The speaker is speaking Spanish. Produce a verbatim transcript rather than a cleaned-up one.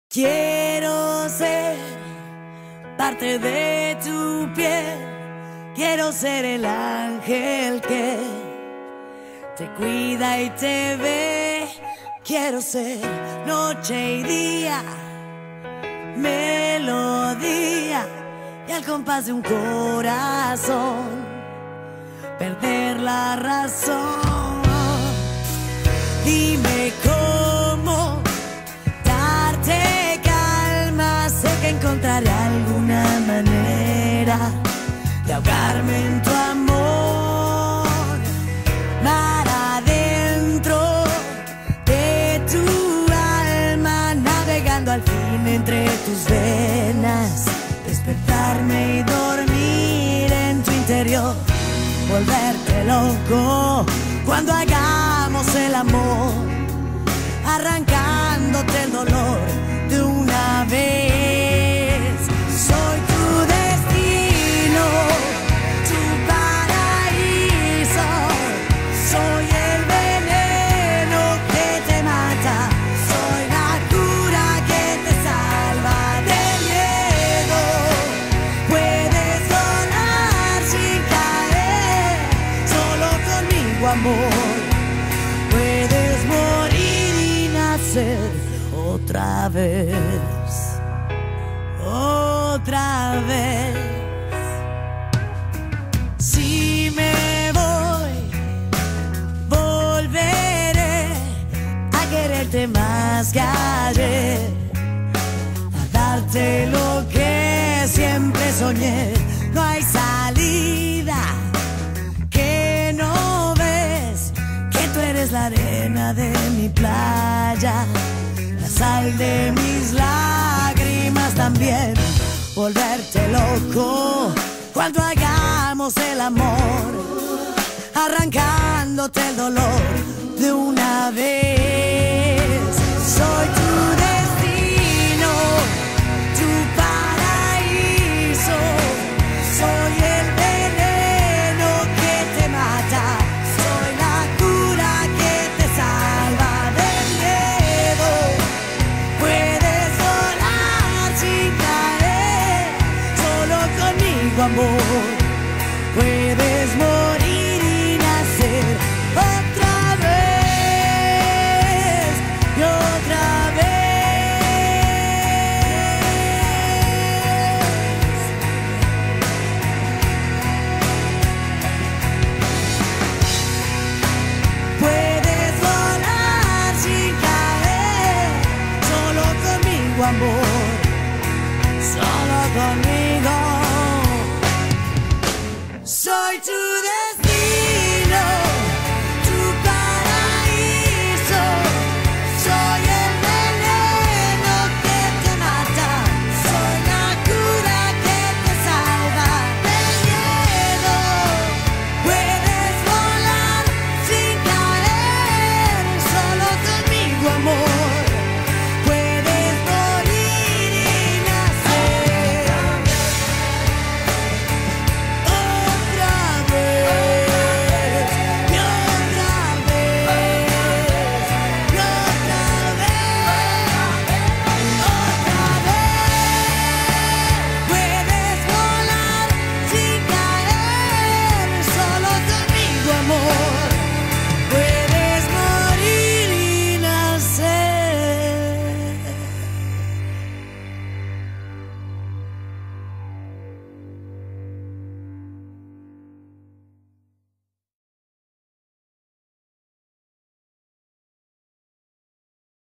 Quiero ser parte de tu piel, quiero ser el ángel que te cuida y te ve. Quiero ser noche y día, melodía y al compás de un corazón perder la razón. Dime cómo darte calma, sé que encontraré alguna manera de ahogarme en tu amor. Mar adentro de tu alma, navegando al fin entre tus venas, despertarme y dormir en tu interior, volverte loco cuando hagamos el amor, arrancándote el dolor de una vez. Soy tu destino, tu paraíso, soy el veneno que te mata, soy la cura que te salva del miedo. Puedes volar sin caer, solo conmigo, amor. Puedes morir y nacer otra vez, otra vez. Si me voy, volveré a quererte más que ayer, a darte lo que siempre soñé. No hay salida, que no ves que tú eres la arena de mi playa, la sal de mis lágrimas también. Volverte loco cuando hagamos el amor, arrancándote el dolor de una vez. Soy tu destino, tu paraíso, soy el veneno que te mata, soy la cura que te salva del miedo. Puedes volar sin caer, solo conmigo, amor. Puedes morir y nacer otra vez y otra vez. Puedes volar sin caer, solo conmigo, amor, solo conmigo. Soy tu